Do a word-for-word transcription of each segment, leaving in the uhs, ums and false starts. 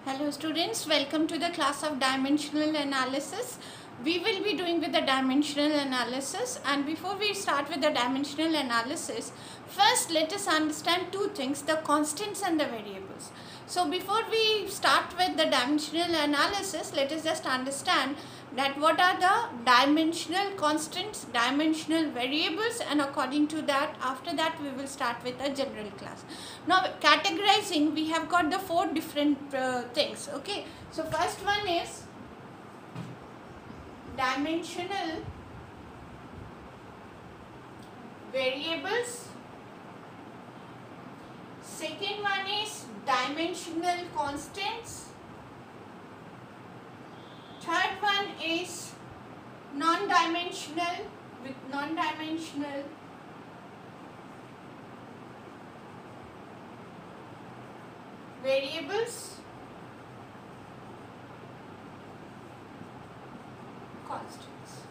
Hello students, welcome to the class of dimensional analysis. We will be doing with the dimensional analysis, and before we start with the dimensional analysis, first let us understand two things, the constants and the variables. So before we start with the dimensional analysis, let us just understand that what are the dimensional constants, dimensional variables, and according to that, after that we will start with a general class. Now categorizing, we have got the four different uh, things. Okay, so first one is dimensional variables, second one is dimensional constants, third one is non-dimensional with non-dimensional variables, constants.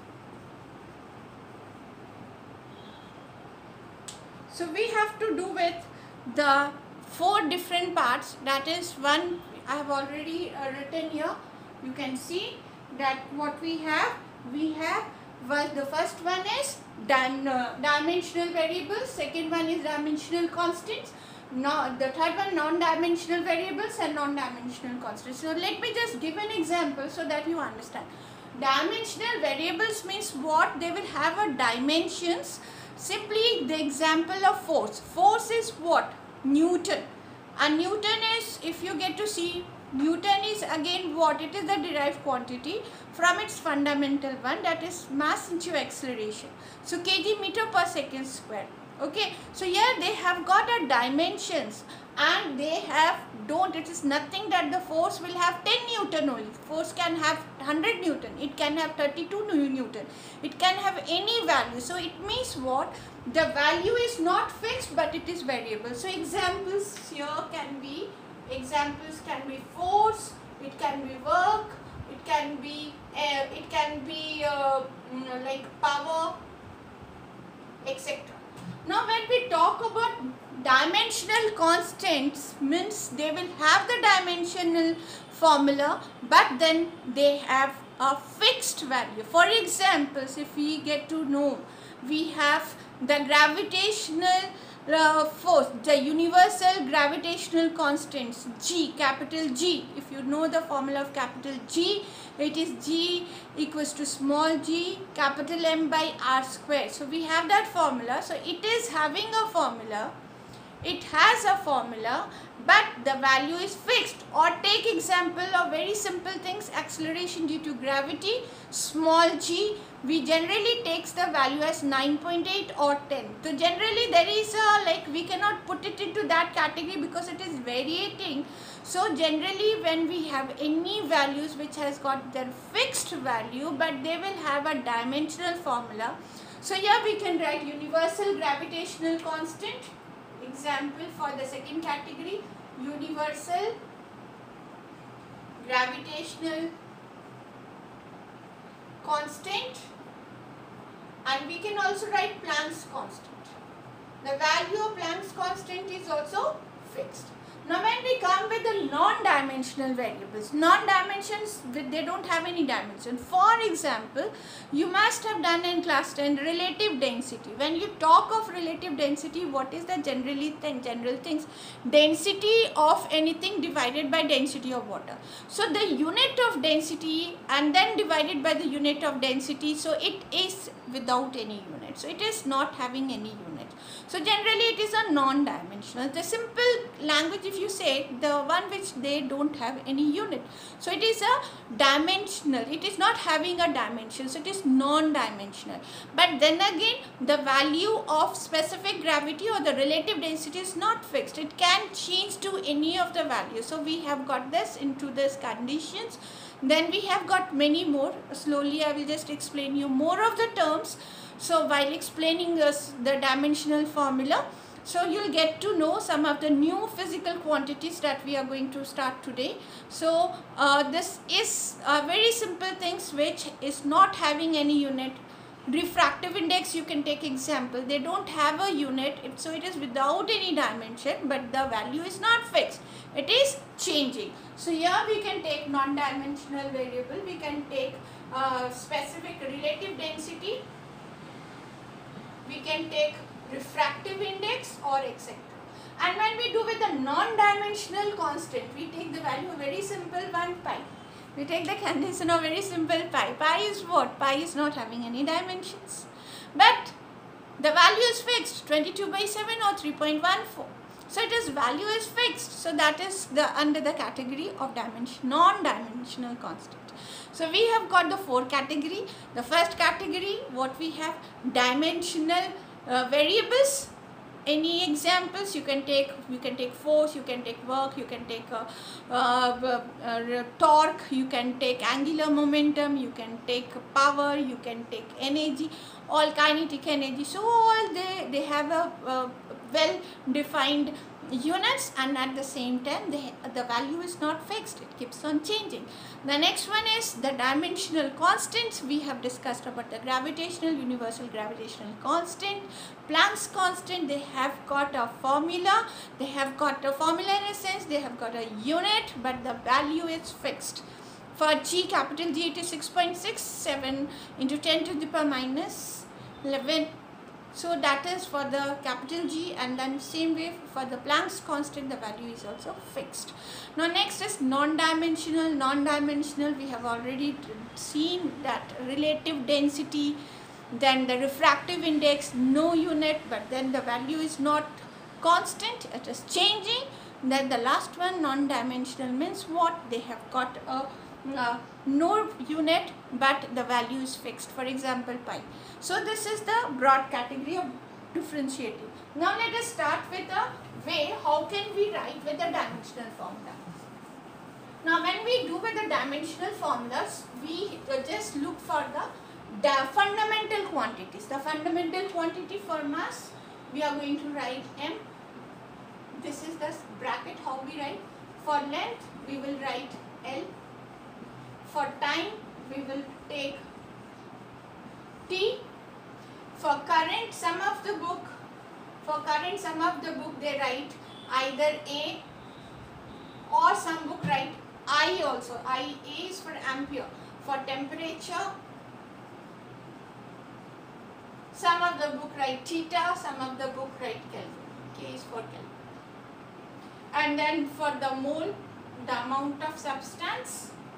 So we have to do with the four different parts. That is one I have already uh, written here. You can see that what we have, we have well, the first one is dim uh, dimensional variables, second one is dimensional constants, no, the third one non-dimensional variables and non-dimensional constants. So let me just give an example so that you understand. Dimensional variables means what? They will have a dimensions. Simply the example of force. Force is what? Newton. And Newton is, if you get to see, Newton is again what? It is the derived quantity from its fundamental one, that is mass into acceleration. So kg meter per second square. Okay, so here they have got a dimensions, and they have don't it is nothing that the force will have ten newton only. Force can have one hundred newton, it can have thirty-two newton, it can have any value. So it means what? The value is not fixed, but it is variable. So examples here can be examples can be force, it can be work, it can be uh, it can be uh, like power, et cetera. Now when we talk about dimensional constants, means they will have the dimensional formula, but then they have a fixed value. For examples, if we get to know, we have the gravitational uh, force, the universal gravitational constants, G, capital G. If you know the formula of capital G, it is G equals to small g capital M by R square. So we have that formula. So it is having a formula, it has a formula, but the value is fixed. Or take example of very simple things, acceleration due to gravity, small g, we generally takes the value as nine point eight or ten. So generally there is a, like, we cannot put it into that category because it is variating. So generally when we have any values which has got their fixed value, but they will have a dimensional formula. So here we can write universal gravitational constant. Example for the second category, universal gravitational constant, and we can also write Planck's constant. The value of Planck's constant is also fixed. Now when we come with the non-dimensional variables, non-dimensions, they don't have any dimension. For example, you must have done in class ten relative density. When you talk of relative density, what is the generally thing, general things? Density of anything divided by density of water. So the unit of density and then divided by the unit of density, so it is without any unit. So it is not having any unit. So generally it is a non-dimensional. The simple language, if you say, the one which they don't have any unit. So it is a dimensional. It is not having a dimension. So it is non-dimensional. But then again, the value of specific gravity or the relative density is not fixed. It can change to any of the values. So we have got this into this conditions. Then we have got many more. Slowly I will just explain you more of the terms. So while explaining us the dimensional formula, so you'll get to know some of the new physical quantities that we are going to start today. So uh, this is a very simple things which is not having any unit. Refractive index, you can take example, they don't have a unit, so it is without any dimension, but the value is not fixed, it is changing. So here we can take non-dimensional variable, we can take uh, specific relative density, we can take refractive index or et cetera. And when we do with the non-dimensional constant, we take the value of very simple one pi. We take the condition of very simple pi. Pi is what? Pi is not having any dimensions. But the value is fixed, twenty-two by seven or three point one four. So it is value is fixed. So that is the under the category of dimension, non-dimensional constant. So we have got the four category. The first category, what we have, dimensional uh, variables. Any examples? You can take, you can take force, you can take work, you can take uh, uh, uh, torque, you can take angular momentum, you can take power, you can take energy, all kinetic energy. So all they they have a uh, well defined units, and at the same time they, the value is not fixed, it keeps on changing. The next one is the dimensional constants. We have discussed about the gravitational, universal gravitational constant, Planck's constant. They have got a formula, they have got a formula in a sense, they have got a unit, but the value is fixed. For G, capital G, it is six point six seven into ten to the power minus eleven. So that is for the capital G, and then same way for the Planck's constant, the value is also fixed. Now next is non-dimensional. Non-dimensional, we have already seen that relative density, then the refractive index, no unit, but then the value is not constant, it is changing. Then the last one, non-dimensional, means what? They have got a Uh, no unit, but the value is fixed, for example pi. So this is the broad category of differentiating. Now let us start with a way how can we write with the dimensional formula. Now when we do with the dimensional formulas, we just look for the fundamental quantities. The fundamental quantity for mass, we are going to write m. This is the bracket how we write. For length, we will write L. For time, we will take T. For current, some of the book, for current, some of the book they write either A, or some book write I also. I, A is for ampere. For temperature, some of the book write theta, some of the book write Kelvin. K is for Kelvin. And then for the mole, the amount of substance,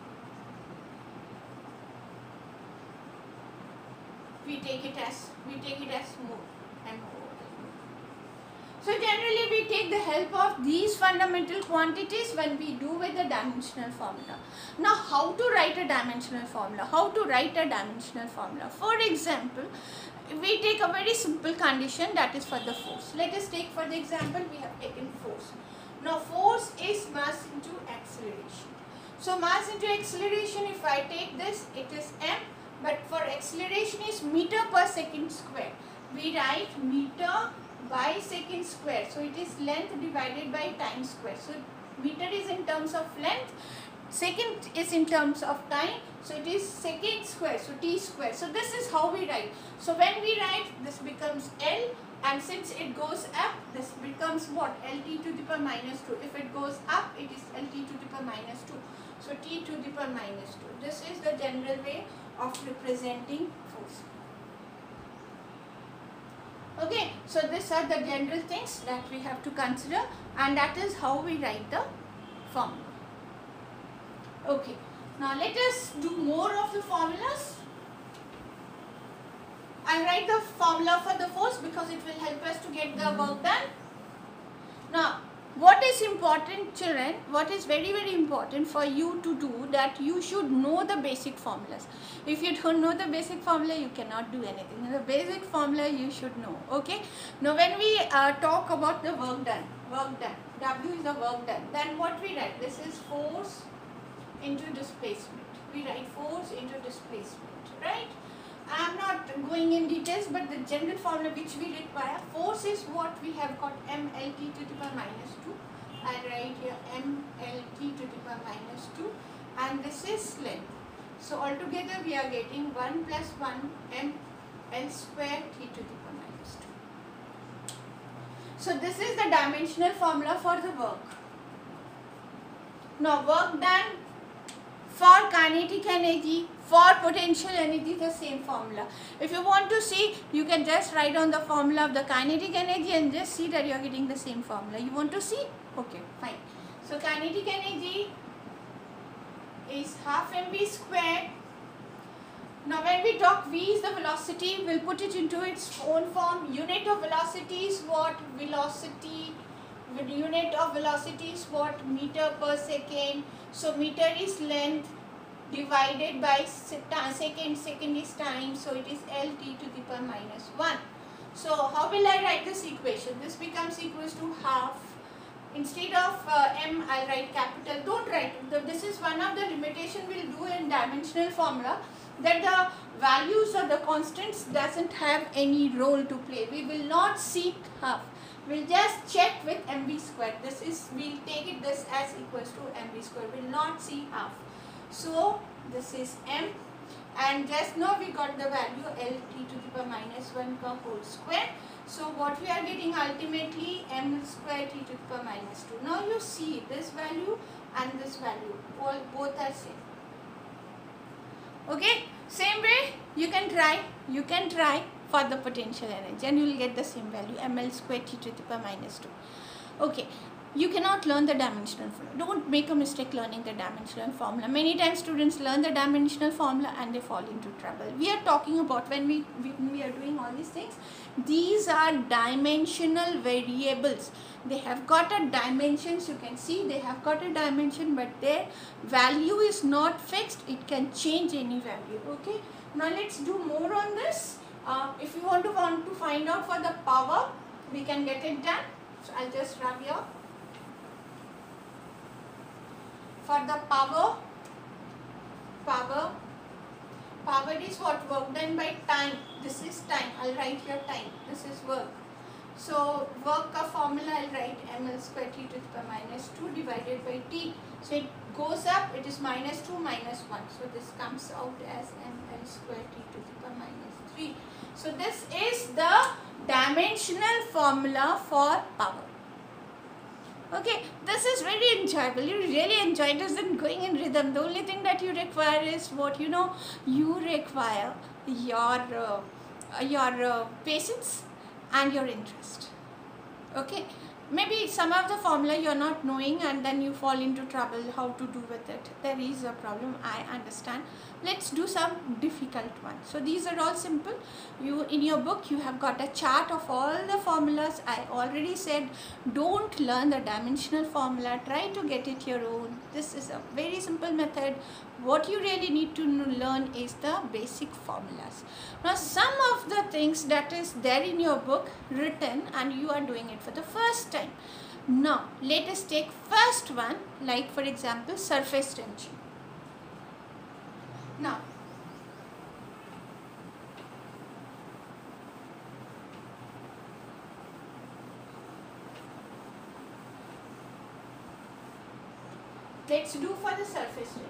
we take it as we take it as mole and mole. So generally we take the help of these fundamental quantities when we do with the dimensional formula. Now how to write a dimensional formula? How to write a dimensional formula? For example, we take a very simple condition, that is for the force. Let us take for the example we have taken force. Now force is mass into acceleration. So mass into acceleration, if I take this, it is m. But for acceleration is meter per second square. We write meter by second square. So it is length divided by time square. So meter is in terms of length, second is in terms of time. So it is second square. So t square. So this is how we write. So when we write, this becomes L, and since it goes up, this becomes what? Lt to the power minus two. If it goes up, it is Lt to the power minus two. So t to the power minus two. This is the general way of representing force. Okay, so these are the general things that we have to consider, and that is how we write the formula. Okay, now let us do more of the formulas. I write the formula for the force because it will help us to get the work done. Now what is important, children, what is very very important for you to do, that you should know the basic formulas. If you don't know the basic formula, you cannot do anything. The basic formula you should know. Okay, now when we uh, talk about the work done, work done, W is the work done, then what we write? This is force into displacement. We write force into displacement, right? I am not going in details, but the general formula which we require, force is what we have got, mlt to the power minus two. I write here mlt to the power minus two, and this is length. So altogether we are getting one plus one ml square t to the power minus two. So this is the dimensional formula for the work. Now work done for kinetic energy, for potential energy, the same formula. If you want to see, you can just write down the formula of the kinetic energy and just see that you are getting the same formula. You want to see? Okay, fine. So kinetic energy is half mv squared. Now when we talk v is the velocity, we'll put it into its own form. Unit of velocity is what? Velocity. With unit of velocity is what? Meter per second. So meter is length divided by second. Second is time. So it is L t to the power minus one. So how will I write this equation? This becomes equals to half. Instead of uh, m, I'll write capital. Don't write. This is one of the limitation we'll do in dimensional formula, that the values or the constants doesn't have any role to play. We will not seek half. We'll just check with mv squared. This is, we'll take it this as equals to mv squared. We'll not see half. So this is m, and just now we got the value L t to the power minus one ka whole square. So what we are getting ultimately m square t to the power minus two. Now you see this value and this value, all both are same. Okay, same way you can try, you can try for the potential energy and you will get the same value, ml square t to the power minus two. Okay, you cannot learn the dimensional formula. Don't make a mistake learning the dimensional formula. Many times students learn the dimensional formula and they fall into trouble. We are talking about when we, when we are doing all these things, these are dimensional variables. They have got a dimensions, you can see they have got a dimension, but their value is not fixed. It can change any value. Okay, now let's do more on this. Uh, if you want to want to find out for the power, we can get it done. So I'll just rub here. For the power, power, power is what? Work done by time. This is time. I'll write here time. This is work. So work ka formula I'll write ml square t to the power minus two divided by t. So it goes up, it is minus two minus one. So this comes out as ml square t to the power minus three. So this is the dimensional formula for power. Okay, this is very enjoyable. You really enjoy it. Isn't going in rhythm. The only thing that you require is what you know. You require your uh, your uh, patience and your interest. Okay, maybe some of the formula you're not knowing and then you fall into trouble how to do with it. There is a problem, I understand. Let's do some difficult ones. So these are all simple. You in your book you have got a chart of all the formulas. I already said don't learn the dimensional formula, try to get it your own. This is a very simple method. What you really need to learn is the basic formulas. Now some of the things that is there in your book written and you are doing it for the first time. Now let us take first one, like for example surface tension. Now let's do for the surface tension.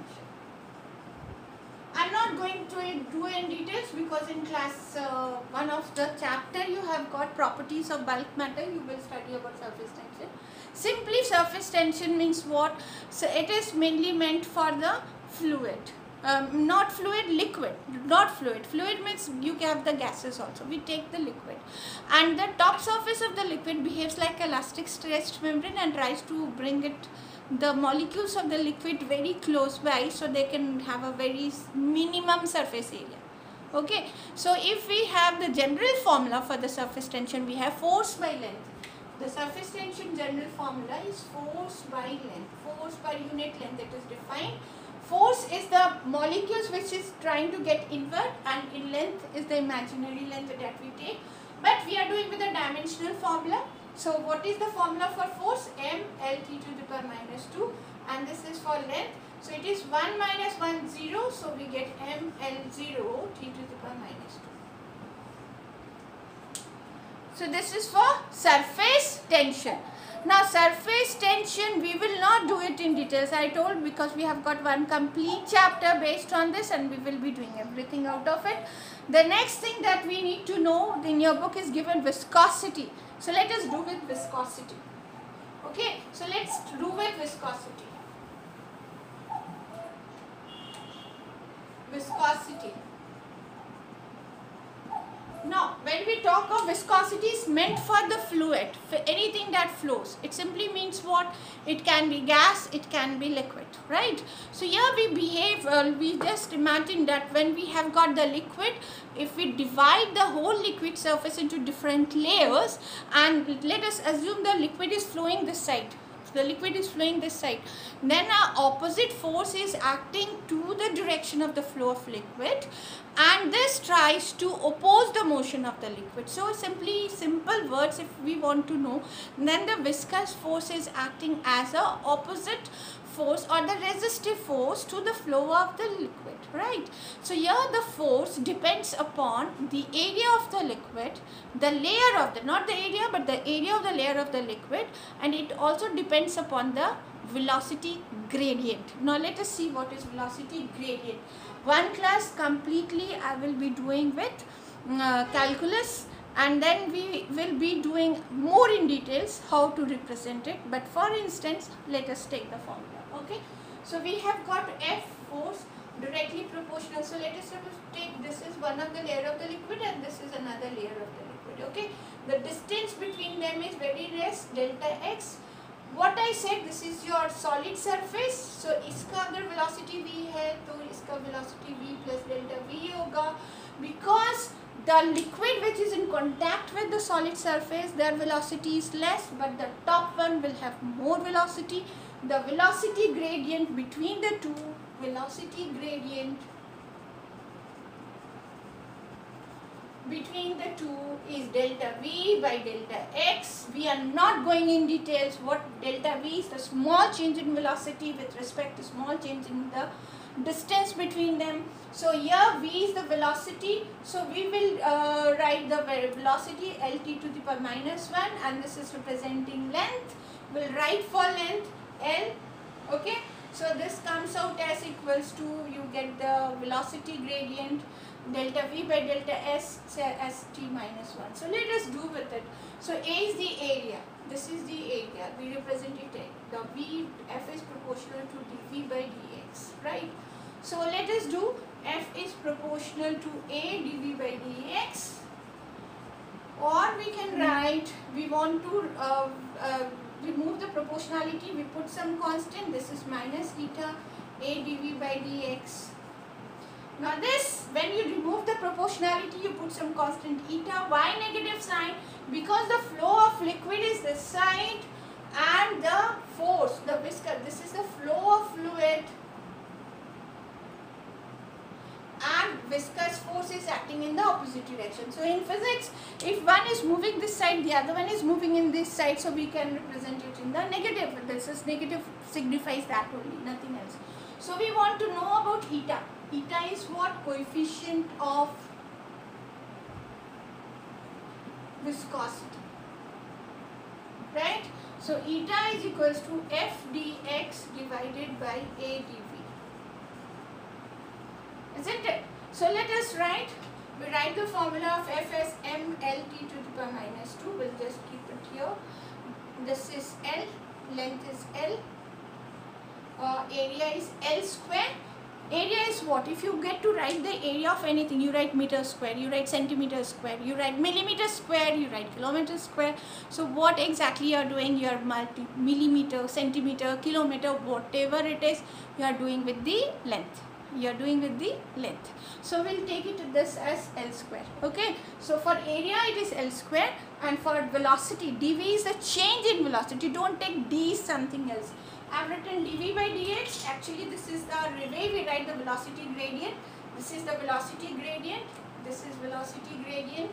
I'm not going to do in details because in class uh, one of the chapter you have got properties of bulk matter. You will study about surface tension. Simply surface tension means what? So it is mainly meant for the fluid. Um, not fluid, liquid, not fluid. Fluid means you have the gases also. We take the liquid. And the top surface of the liquid behaves like elastic stretched membrane and tries to bring it, the molecules of the liquid very close by so they can have a very minimum surface area. Okay. So if we have the general formula for the surface tension, we have force by length. The surface tension general formula is force by length. Force per unit length, it is defined. Force is the molecules which is trying to get inward, and in length is the imaginary length that we take. But we are doing with a dimensional formula. So what is the formula for force? M L t to the power minus two, and this is for length. So it is one minus one, zero. So we get M L zero t to the power minus two. So this is for surface tension. Now surface tension, we will not do it in details, I told, because we have got one complete chapter based on this and we will be doing everything out of it. The next thing that we need to know in your book is given viscosity. So let us do with viscosity. Okay, so let's do with viscosity. viscosity. Now, when we talk of viscosity, it's meant for the fluid, for anything that flows. It simply means what? It can be gas, it can be liquid, right? So here we behave, uh, we just imagine that when we have got the liquid, if we divide the whole liquid surface into different layers, and let us assume the liquid is flowing this side. The liquid is flowing this side, then our opposite force is acting to the direction of the flow of liquid, and this tries to oppose the motion of the liquid. So simply, simple words, if we want to know, then the viscous force is acting as a opposite force or the resistive force to the flow of the liquid, right? So here the force depends upon the area of the liquid, the layer of the, not the area but the area of the layer of the liquid, and it also depends upon the velocity gradient. Now let us see what is velocity gradient. One class completely I will be doing with uh, calculus, and then we will be doing more in details how to represent it. But for instance, let us take the formula. Okay, so we have got F force directly proportional. So let us take, this is one of the layer of the liquid and this is another layer of the liquid. Okay, the distance between them is very less, delta x. What I said, this is your solid surface. So इसका अगर velocity v है तो इसका velocity v plus delta v होगा, because the liquid which is in contact with the solid surface, their velocity is less, but the top one will have more velocity. The velocity gradient between the two, velocity gradient between the two is delta v by delta x. We are not going in details what delta v is, the small change in velocity with respect to small change in the distance between them. So here v is the velocity, so we will uh, write the velocity lt to the power minus one, and this is representing length. We'll write for length L. Okay, so this comes out as equals to, you get the velocity gradient delta v by delta s as t minus one. So let us do with it. So A is the area, this is the area, we represent it, the v, f is proportional to dv by dx, right? So let us do f is proportional to a dv by dx, or we can write, we want to uh, uh, remove the proportionality, we put some constant, this is minus eta a dv by dx. Now this, when you remove the proportionality, you put some constant eta. Why negative sign? Because the flow of liquid is this side and the force, the viscous, this is the flow of fluid, and viscous force is acting in the opposite direction. So in physics, if one is moving this side, the other one is moving in this side, so we can represent it in the negative. This is negative, signifies that only, nothing else. So we want to know about eta. Eta is what? Coefficient of viscosity, right? So eta is equals to f dx divided by a dv, isn't it? So let us write, we write the formula of f as m L t to the power minus two. We'll just keep it here. This is L, length is L, uh, area is L square. Area is what? If you get to write the area of anything, you write meter square, you write centimeter square, you write millimeter square, you write kilometer square. So what exactly you are doing? You are multi millimeter, centimeter, kilometer, whatever it is, you are doing with the length. You are doing with the length. So we'll take it this as L square. Okay. So for area it is L square, and for velocity, dv is the change in velocity. Don't take d something else. I've written dv by dx. Actually this is the way we write the velocity gradient. This is the velocity gradient. This is velocity gradient.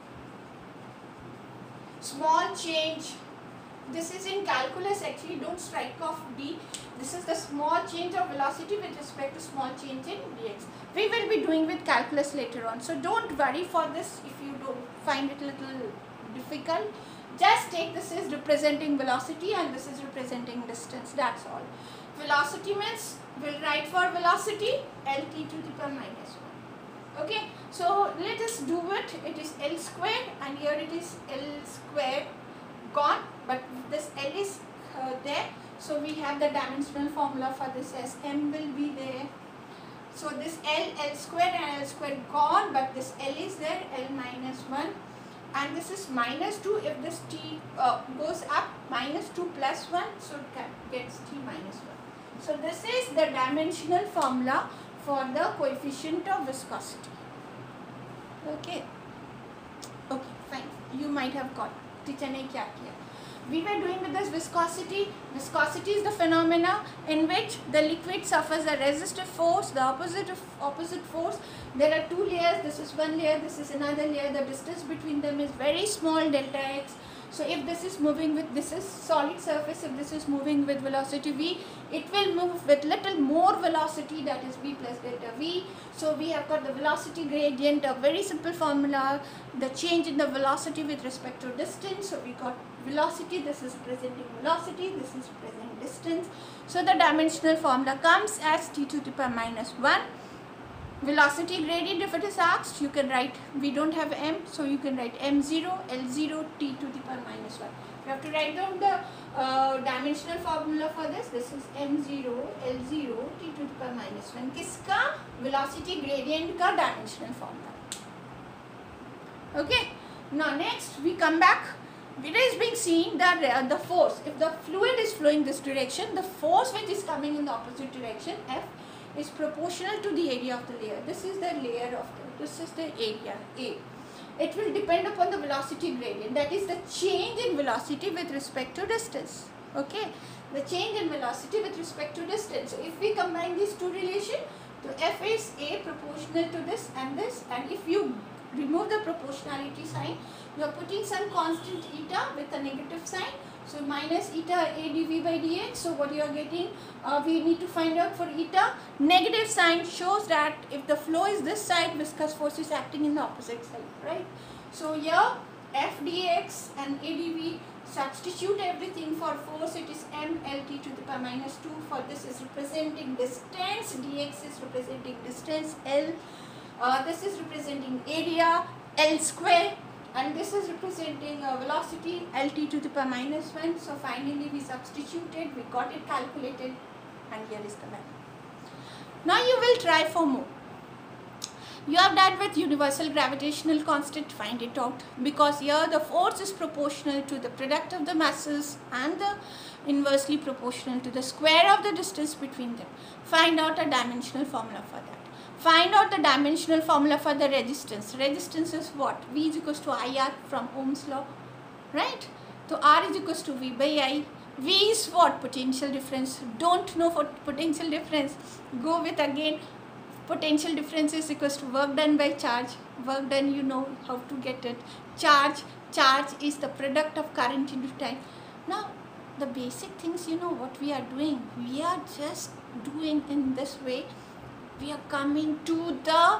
Small change. This is in calculus, actually don't strike off d. This is the small change of velocity with respect to small change in dx. We will be doing with calculus later on. So don't worry for this if you don't find it a little difficult. Just take this is representing velocity and this is representing distance, that's all. Velocity means, we'll write for velocity lt to the power minus one. Okay, so let us do it. It is L square and here it is L square gone, but this L is uh, there. So we have the dimensional formula for this as m will be there. So this L, L square and L square gone, but this L is there, L minus one. And this is minus two. If this T uh, goes up, minus two plus one, so it gets T minus one. So this is the dimensional formula for the coefficient of viscosity. Okay. Okay, fine. You might have got. Teacher ne kya kiya? We were doing with this viscosity. Viscosity is the phenomena in which the liquid suffers a resistive force, the opposite of opposite force. There are two layers. This is one layer, this is another layer. The distance between them is very small, delta x. So if this is moving with, this is solid surface, if this is moving with velocity v, it will move with little more velocity, that is v plus delta v. So we have got the velocity gradient, a very simple formula, the change in the velocity with respect to distance. So we got velocity, this is representing velocity, this is representing distance. So the dimensional formula comes as t to the power minus one. Velocity gradient, if it is asked, you can write, we don't have m, so you can write m zero, L zero, t to the power minus one. You have to write down the uh, dimensional formula for this. This is m zero, L zero, t to the power minus one. Kiska? Velocity gradient ka dimensional formula. Okay. Now next we come back. It is being seen that uh, the force, if the fluid is flowing this direction, the force which is coming in the opposite direction, F, is proportional to the area of the layer. This is the layer of the, this is the area A. It will depend upon the velocity gradient, that is the change in velocity with respect to distance. Okay, the change in velocity with respect to distance. So if we combine these two relations, so F is A proportional to this and this, and if you remove the proportionality sign, you are putting some constant eta with a negative sign. So minus eta A dv by dx. So what you are getting, uh, we need to find out for eta. Negative sign shows that if the flow is this side, viscous force is acting in the opposite side, right? So here F dx and A dv, substitute everything for force, it is m lt to the power minus two. For this is representing distance, dx is representing distance, L, uh, this is representing area, L square. And this is representing uh, velocity, Lt to the power minus one. So finally we substituted, we got it calculated, and here is the value. Now you will try for more. You have done with universal gravitational constant, find it out. Because here the force is proportional to the product of the masses and the inversely proportional to the square of the distance between them. Find out a dimensional formula for that. Find out the dimensional formula for the resistance. Resistance is what? V is equals to I R from Ohm's law, right? So R is equals to V by I. V is what? Potential difference. Don't know for potential difference, go with again potential difference is equals to work done by charge. Work done, you know how to get it. Charge, charge is the product of current into time. Now the basic things, you know what we are doing. We are just doing in this way. We are coming to the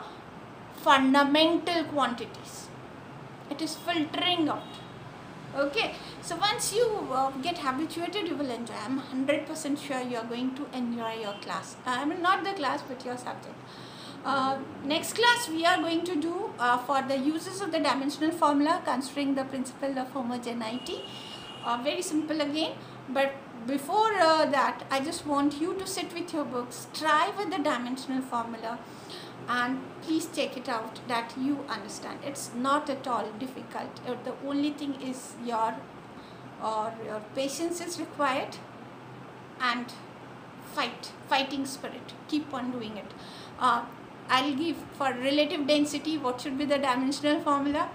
fundamental quantities. It is filtering out. Okay. So once you uh, get habituated, you will enjoy. I am one hundred percent sure you are going to enjoy your class. I mean not the class but your subject. Uh, next class we are going to do uh, for the uses of the dimensional formula considering the principle of homogeneity. Uh, very simple again. But before uh, that, I just want you to sit with your books, try with the dimensional formula, and please check it out that you understand. It's not at all difficult. Uh, the only thing is your or your patience is required and fight, fighting spirit. Keep on doing it. Uh, I'll give for relative density, what should be the dimensional formula?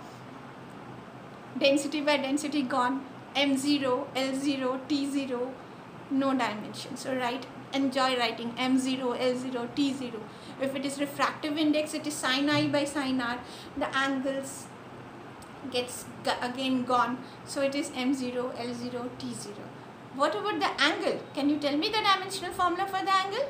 Density by density gone. M zero, L zero, T zero, no dimension. So write, enjoy writing M zero, L zero, T zero. If it is refractive index, it is sin I by sin R. The angles gets again gone. So it is M zero, L zero, T zero. What about the angle? Can you tell me the dimensional formula for the angle?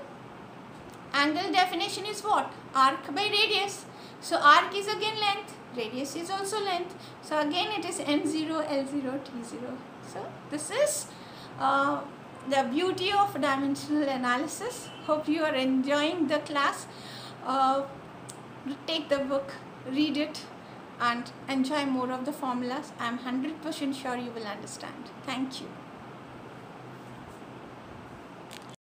Angle definition is what? Arc by radius. So arc is again length. Radius is also length. So again it is M zero, L zero, T zero. So this is uh, the beauty of dimensional analysis. Hope you are enjoying the class. Uh, take the book, read it, and enjoy more of the formulas. I am one hundred percent sure you will understand. Thank you.